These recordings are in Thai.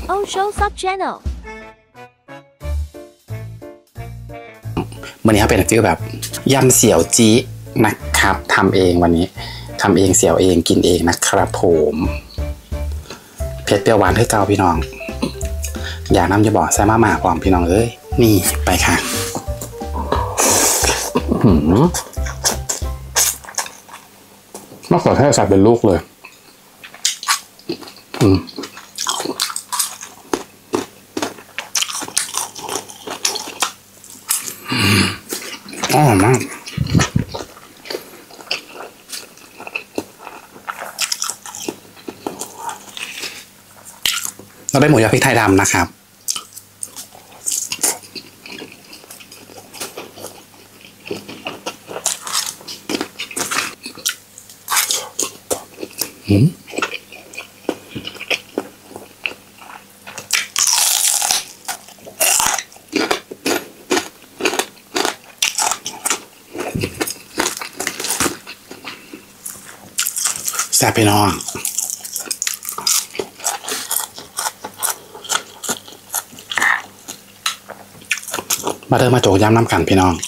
Oh Show Sub Channel วันนี้เป็นฟิลแบบยำเสี่ยวจี้นะครับทำเองวันนี้ทำเองเสี่ยวเองกินเองนะครับผมเผ็ดเปรี้ยวหวานให้เกาพี่น้องอย่าน้ำจะบอกแซ่มาหมาพร้อมพี่น้องเอ้ยนี่ไปค่ะมะเขือเทศใส่เป็นลูกเลยอร่อยมากเราได้หมูยอพริกไทยดำนะครับแซ่บพี่น้องมาเดินมาโจกย้ำน้ำกันพี่น้อง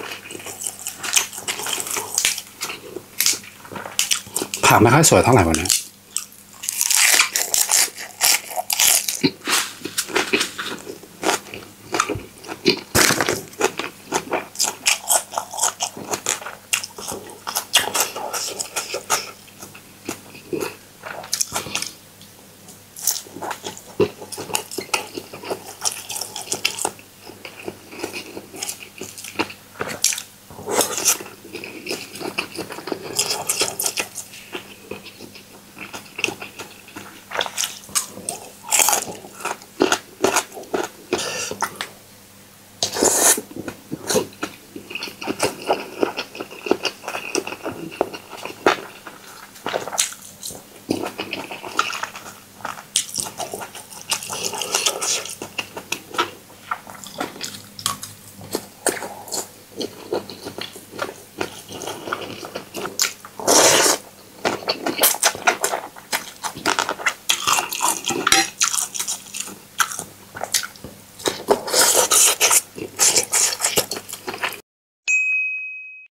ผักไม่ค่อยสวยเท่าไหร่วันนี้